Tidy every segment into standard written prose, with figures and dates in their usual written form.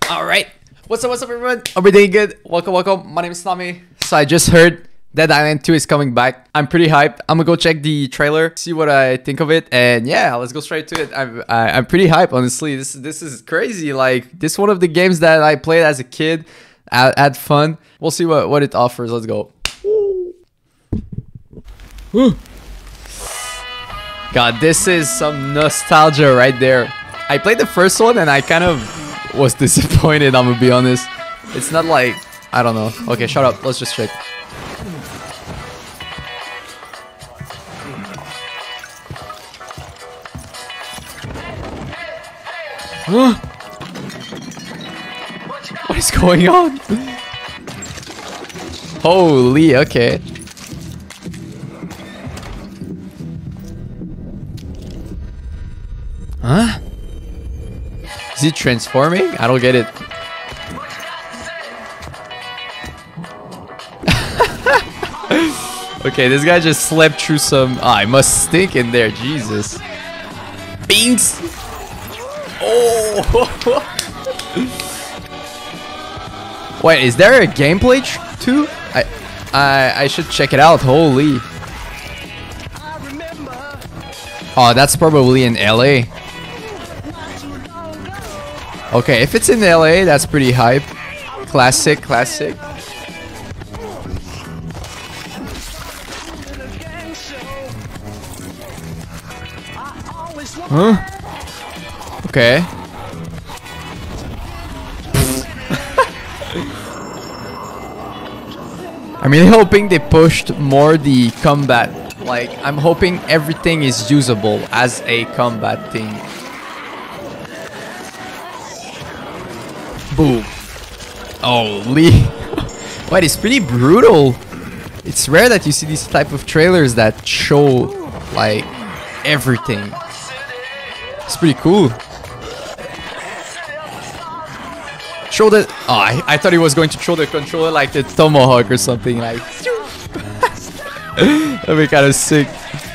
All right. What's up, everyone? Are we doing good? Welcome. My name is Nami. So I just heard Dead Island 2 is coming back. I'm pretty hyped. I'm gonna go check the trailer, see what I think of it, and yeah, let's go straight to it. I'm pretty hyped, honestly. This is crazy. Like, this is one of the games that I played as a kid. Had fun. We'll see what it offers. Let's go. God, this is some nostalgia right there. I played the first one and I kind of was disappointed, I'm gonna be honest. It's not like, I don't know. Okay, shut up. Let's just check. What is going on? Holy, okay. Huh? Is he transforming? I don't get it. Okay, this guy just slept through some... Ah, it must stink in there. Jesus. Beans! Oh! Wait, is there a gameplay too? I should check it out. Holy. Oh, that's probably in LA. Okay, if it's in LA, that's pretty hype. Classic. Huh? Okay. I'm really hoping they pushed more the combat. Like, I'm hoping everything is usable as a combat thing. Boom. Holy. Wait, it's pretty brutal. It's rare that you see these type of trailers that show, like, everything. It's pretty cool. Show the... Oh, I thought he was going to show the controller like the Tomahawk or something. Like... That'd be kind of sick.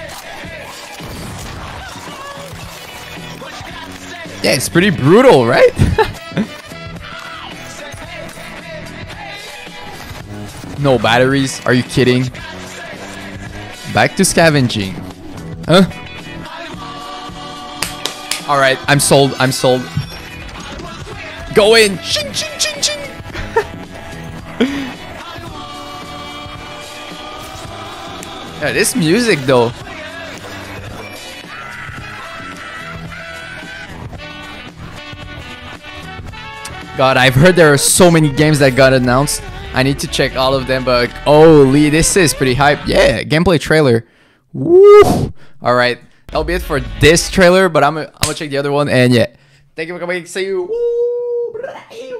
Yeah, it's pretty brutal, right? No batteries? Are you kidding? Back to scavenging. Huh? Alright, I'm sold. Go in! Ching, ching, ching, ching! Yeah, this music though. God, I've heard there are so many games that got announced. I need to check all of them, but holy, this is pretty hype. Yeah, gameplay trailer. Woo! Alright, that'll be it for this trailer, but I'm gonna check the other one, and yeah. Thank you for coming. See you.